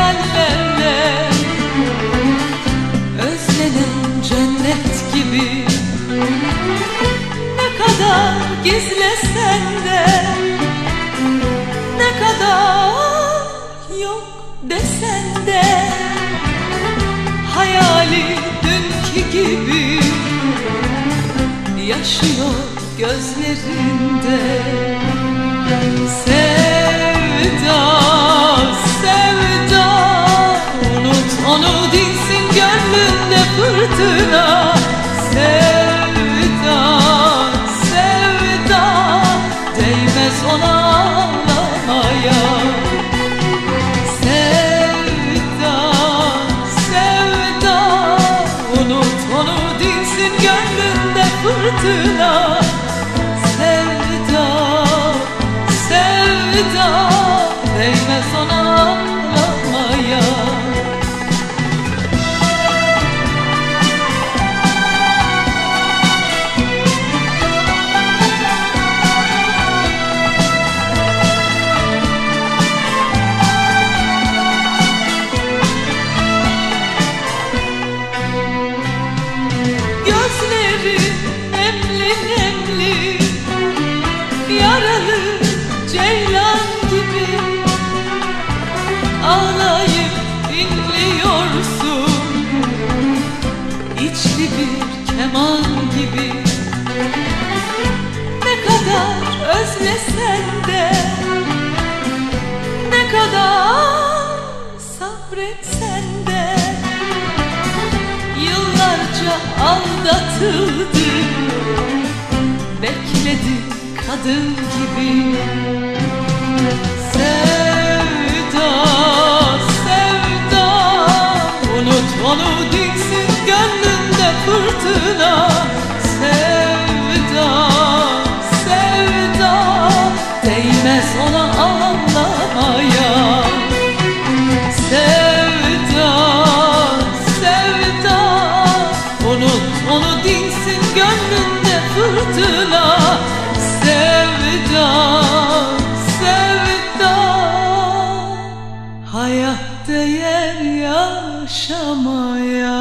hayallerle, özlenen cennet gibi. Ne kadar gizlesen de, ne kadar yok desen de, hayali dünkü gibi yaşıyor gözlerinde. Sevda, sevda, unut onu, dinsin gönlünde fırtına. Sevda, sevda, değmez ona ağlamaya. Sevda, sevda, unut onu, dinsin gönlünde fırtına. Sevda, sevda, değmez ona ağlamaya. Gözleri nemli nemli, yaralı ceylan gibi, ağlayıp inliyorsun, içli bir keman gibi. Ne kadar özlesen de, ne kadar sabretsen de, yıllarca aldatıldı, bekledi kadın gibi. Sevda, sevda, unut onu, dinsin gönlünde fırtına. Sevda, sevda, değmez ona ağlamaya. Sevda, sevda, unut onu, dinsin gönlünde fırtına. Sevda, sevda, hayat değer yaşamaya.